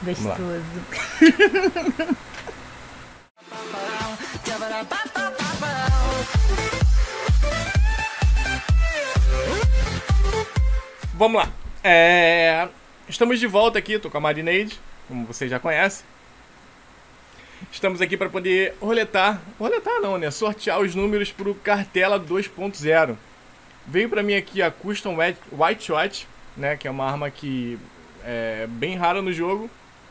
Vamos lá. Gostoso. Vamos lá. Estamos de volta aqui, tô com a Marineide, como vocês já conhecem. Estamos aqui para poder roletar não, né? Sortear os números pro Cartela 2.0. Veio para mim aqui a Custom White Shot, né? Que é uma arma que é bem rara no jogo.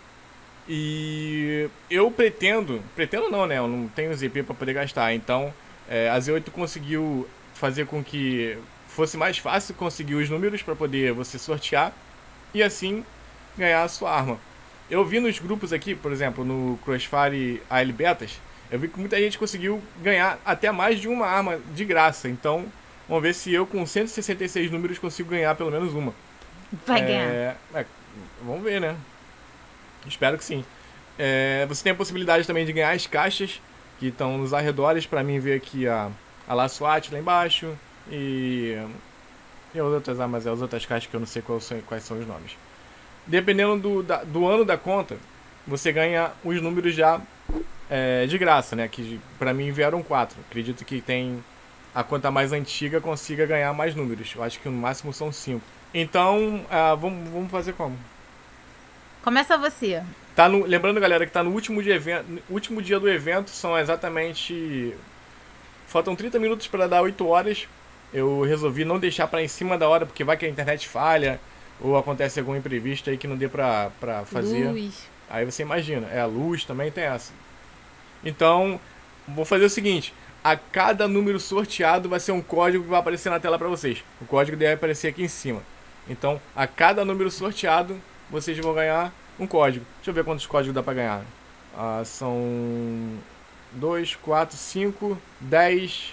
E eu pretendo não, né? Eu não tenho ZP para poder gastar. Então a Z8 conseguiu fazer com que fosse mais fácil conseguir os números para poder você sortear e assim ganhar a sua arma. Eu vi nos grupos aqui, por exemplo, no Crossfire AL Betas, eu vi que muita gente conseguiu ganhar até mais de uma arma de graça. Então, vamos ver se eu com 166 números consigo ganhar pelo menos uma. Vai ganhar. Vamos ver, né? Espero que sim. Você tem a possibilidade também de ganhar as caixas que estão nos arredores. Pra mim ver aqui a La SWAT lá embaixo. E as outras armas, as outras caixas que eu não sei quais são os nomes. Dependendo do ano da conta, você ganha os números já de graça, né? Que pra mim vieram 4. Acredito que a conta mais antiga consiga ganhar mais números. Eu acho que no máximo são 5. Então, vamos fazer como? Começa você. Lembrando, galera, que tá no último dia do evento. São exatamente... Faltam 30 minutos para dar 8 horas. Eu resolvi não deixar para em cima da hora, porque vai que a internet falha ou acontece algum imprevisto aí que não dê pra fazer. Luz. Aí você imagina. A luz também tem essa. Então, vou fazer o seguinte. A cada número sorteado vai ser um código que vai aparecer na tela para vocês. O código deve aparecer aqui em cima. Então, a cada número sorteado, vocês vão ganhar um código. Deixa eu ver quantos códigos dá para ganhar. São 2, 4, 5, 10,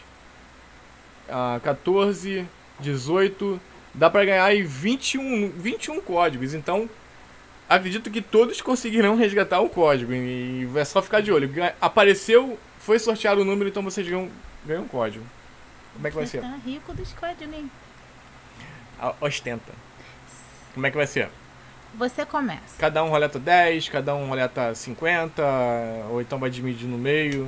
14, 18. Dá pra ganhar aí 21 códigos. Então, acredito que todos conseguirão resgatar o código. E é só ficar de olho. Apareceu, foi sorteado o número, então vocês ganham um código. Como é que vai ser? Tá rico dos códigos, hein? Ostenta. Como é que vai ser? Você começa. Cada um roleta 10, cada um roleta 50, ou então vai dividir no meio.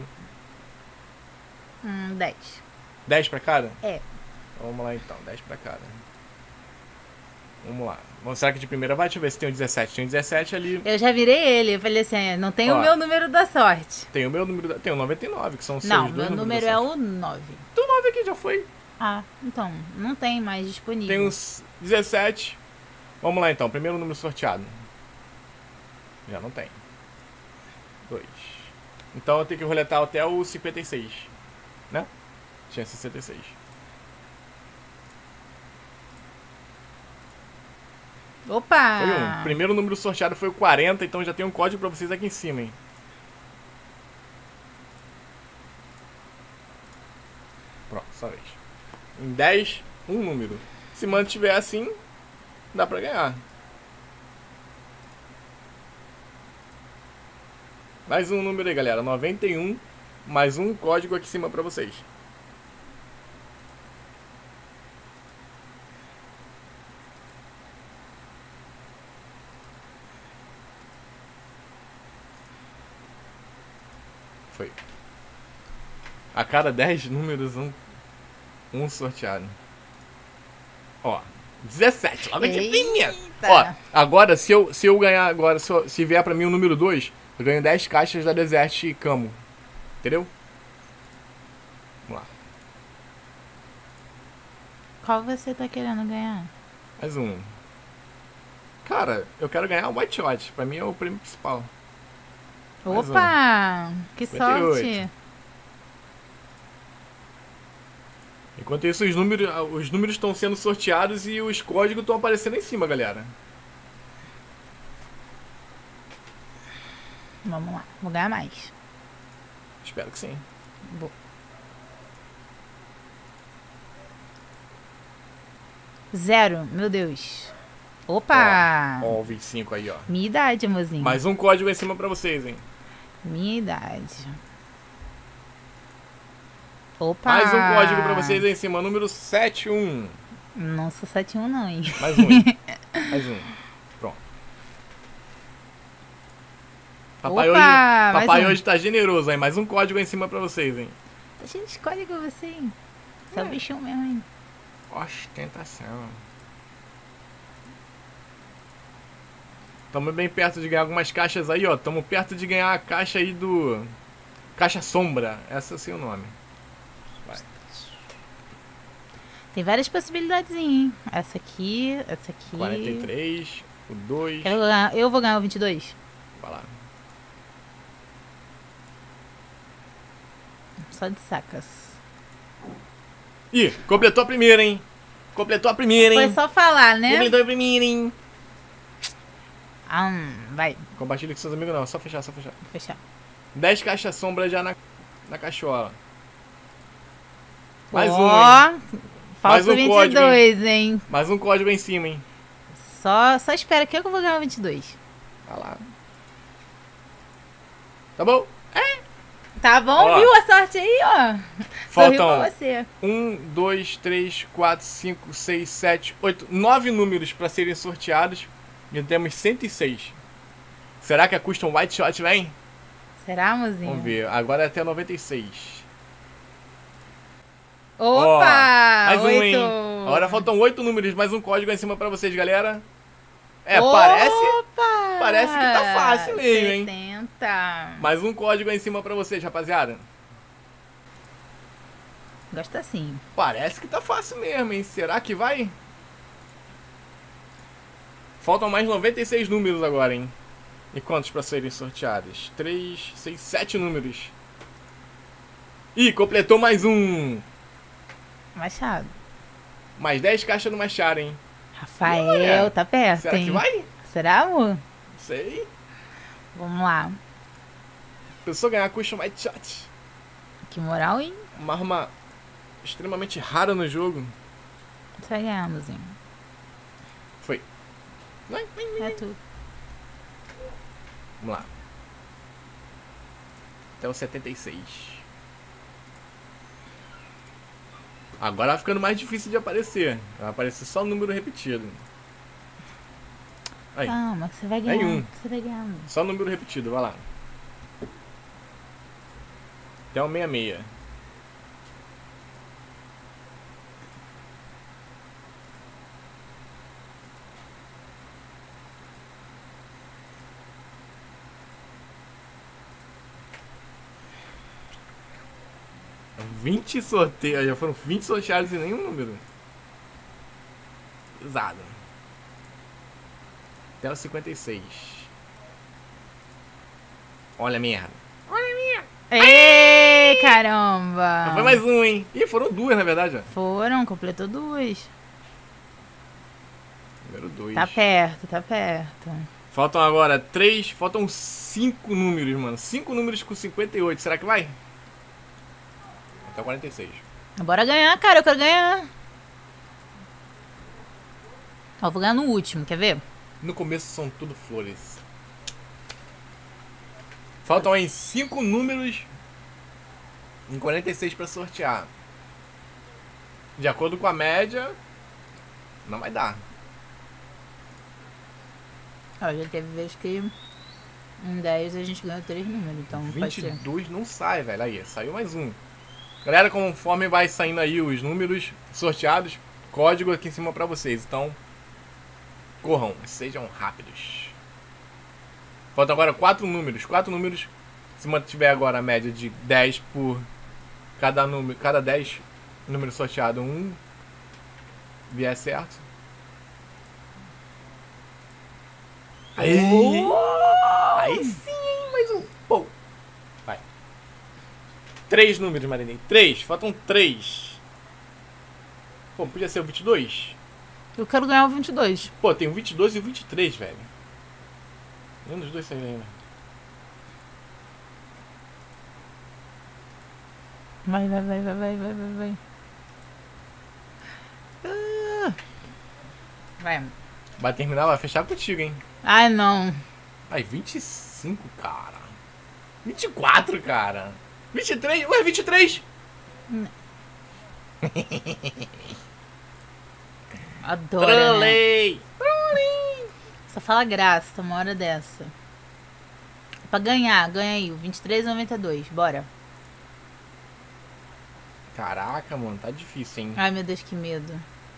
10. 10 pra cada? É. Vamos lá então, 10 pra cada. Vamos lá. Será que de primeira vai? Deixa eu ver se tem o 17. Tem o 17 ali. Eu já virei ele. Eu falei assim, não tem o meu número da sorte. Tem o meu número tem o 99, que são os seus. Não, meu número é o 9. O 9 aqui já foi. Ah, então, não tem mais disponível. Tem os 17. Vamos lá então, primeiro número sorteado. Já não tem. 2. Então eu tenho que roletar até o 56. Né? Tinha 66. Opa! Foi um. Primeiro número sorteado foi o 40, então já tem um código pra vocês aqui em cima, hein? Pronto, só vez. Em 10, um número. Se mantiver assim, dá pra ganhar. Mais um número aí, galera. 91, mais um código aqui em cima pra vocês. Foi. A cada 10 números, um sorteado. Ó, 17, logo de primeira. Ó, agora, se eu ganhar agora, se vier pra mim o número 2, eu ganho 10 caixas da Desert Camo. Entendeu? Vamos lá. Qual você tá querendo ganhar? Mais um. Cara, eu quero ganhar o White Shot. Pra mim é o prêmio principal. Mais Opa! Que 58. sorte! Enquanto isso, os números estão sendo sorteados e os códigos estão aparecendo em cima, galera. Vamos lá, vou ganhar mais. Espero que sim. Vou. 0, meu Deus. Opa! Ó, o 25 aí, ó. Minha idade, mozinho. Mais um código em cima pra vocês, hein. Minha idade. Opa! Mais um código pra vocês aí em cima, número 71. Não sou 71 não, hein? Mais um. Mais um. Pronto. Papai, Opa, papai hoje tá generoso, hein? Mais um código em cima pra vocês, hein? Tá cheio de código você, hein? Você é o bichão mesmo, hein? Ostentação. Tamo bem perto de ganhar algumas caixas aí, ó. Tamo perto de ganhar a caixa aí do... Caixa Sombra. Essa é o seu nome. Vai. Tem várias possibilidades, hein? Essa aqui. 43, o 2. Eu vou ganhar o 22. Vai lá. Só de sacas. Ih, completou a primeira, hein? Completou a primeira, Foi hein? só falar, né? Completou a primeira, hein? Vai. Compartilha com seus amigos, não. Só fechar, só fechar. Vou fechar. 10 caixas sombra já na cachola. Mais um, Ó, hein? falta Mais um 22, código, hein? Mais um código em cima, hein? Só espera que eu vou ganhar o 22. Vai lá. Tá bom? Tá bom, Ó. viu a sorte aí, ó? Sorriu Faltam pra você. 1, 2, 3, 4, 5, 6, 7, 8, 9 números para serem sorteados. E temos 106. Será que a Custom White Shot vem? Será, mozinho? Vamos ver. Agora é até 96. Opa! Mais um, 8. hein? Agora faltam 8 números. Mais um código em cima para vocês, galera. Opa! Parece que tá fácil mesmo, hein? 70. Mais um código em cima para vocês, rapaziada. Gosta assim. Parece que tá fácil mesmo, hein? Será que vai? Faltam mais 96 números agora, hein? E quantos para serem sorteados? 3, 6, 7 números. Ih, completou mais um. Machado. Mais 10 caixas no Machado, hein? Rafael, Olha, tá perto, será hein? que vai? Será, amor? Não sei. Vamos lá. Pensou ganhar a Custom White Shot. Que moral, hein? Uma arma extremamente rara no jogo. Você vai ganhar, mozinho. Foi. É tudo. Vamos lá. Até o 76. Agora vai ficando mais difícil de aparecer. Vai aparecer só o número repetido. Aí, Calma, que você vai ganhar. Nenhum. Você vai ganhar, amor. só o número repetido, vai lá. Até o 66. Vinte sorteios, já foram 20 sorteados e nenhum número. Pesado. Até o 56. Olha a merda. Ei, caramba! Foi mais um, hein? Ih, foram duas, na verdade. Ó. Foram, completou 2. Número 2. Tá perto, tá perto. Faltam agora 3. Faltam 5 números, mano. 5 números com 58. Será que vai? Até o 46. Bora ganhar, cara, eu quero ganhar. Ó, vou ganhar no último, quer ver? No começo são tudo flores. Faltam aí 5 números em 46 pra sortear. De acordo com a média, não vai dar. Ó, já teve vez que em 10 a gente ganhou 3 números, então pode ser. 22 não sai, velho. Aí, saiu mais um. Galera, conforme vai saindo aí os números sorteados, código aqui em cima pra vocês. Então, corram, sejam rápidos. Faltam agora 4 números. 4 números. Se mantiver agora a média de 10 por cada número, cada 10 números sorteados, um vier certo. Aí, aí sim, hein? Mais um. Pô. Vai. 3 números, Marinei. 3. Faltam 3. Pô, podia ser o 22? Eu quero ganhar o 22. Pô, tem o 22 e o 23, velho. Nenhum dos dois saiu ainda. Vai, vai, vai, vai, vai, vai, vai, vai. Vai. Vai terminar, vai fechar contigo, hein? Ai, não. Ai, 25, cara. 24, cara. 23? Ué, 23? Adoro, né? Trolei! Só fala graça, uma hora dessa. Pra ganhar, ganha aí. O 23,92. Bora. Caraca, mano, tá difícil, hein? Ai, meu Deus, que medo.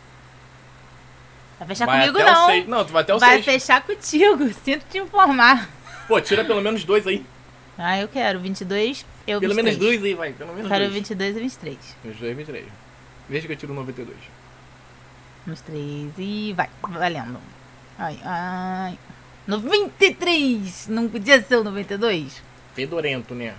Vai fechar Vai comigo, até o não. 6. Não, tu vai até o Vai 6. fechar contigo. Sinto te informar. Pô, tira pelo menos 2 aí. Ah, eu quero. 22, eu Pelo 23. menos 2 aí, vai. Pelo menos Eu quero 2. 22 e 23. 22 e 23. Veja que eu tiro 92. 23 e vai. Valendo. Ai, ai. 93! Não podia ser o 92? Fedorento, né?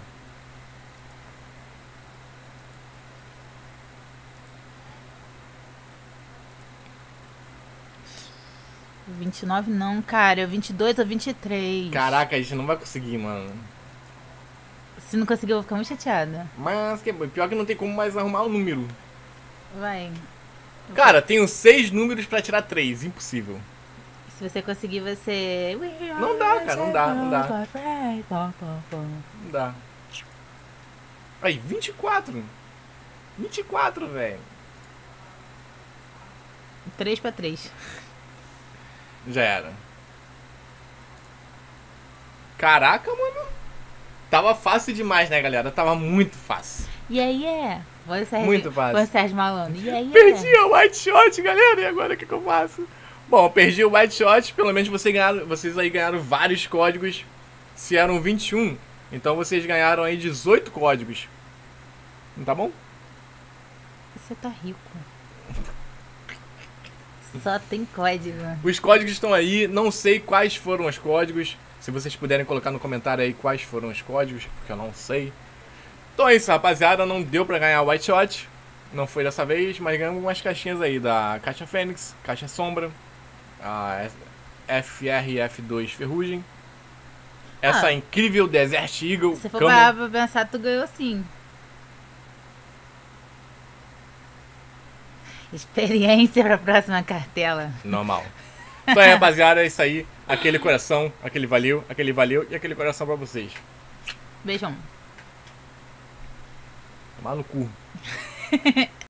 O 29 não, cara. É o 22 ou 23. Caraca, a gente não vai conseguir, mano. Se não conseguir, eu vou ficar muito chateada. Mas pior que não tem como mais arrumar o número. Vai. Cara, tenho 6 números pra tirar 3. Impossível. Se você conseguir, você... Não dá, cara. Não dá, não dá. Não dá. Aí, 24. 24, velho. 3 pra 3. Já era. Caraca, mano. Tava fácil demais, né, galera? Tava muito fácil. E aí é? Muito fácil. Você é malandro. E aí Perdi o white shot, galera. E agora o que eu faço? Bom, perdi o white shot. Pelo menos vocês aí ganharam vários códigos. Se eram 21, então vocês ganharam aí 18 códigos. Não tá bom? Você tá rico. Só tem código. Os códigos estão aí. Não sei quais foram os códigos. Se vocês puderem colocar no comentário aí quais foram os códigos, porque eu não sei. Então é isso, rapaziada. Não deu pra ganhar o white shot. Não foi dessa vez, mas ganhamos umas caixinhas aí da Caixa Fênix, Caixa Sombra, a FRF2 Ferrugem, essa incrível Desert Eagle. Se for pra pensar, tu ganhou sim. Experiência pra próxima cartela. Normal. Então é, rapaziada, é isso aí. Aquele coração, aquele valeu e aquele coração pra vocês. Beijão. Tomar no cu.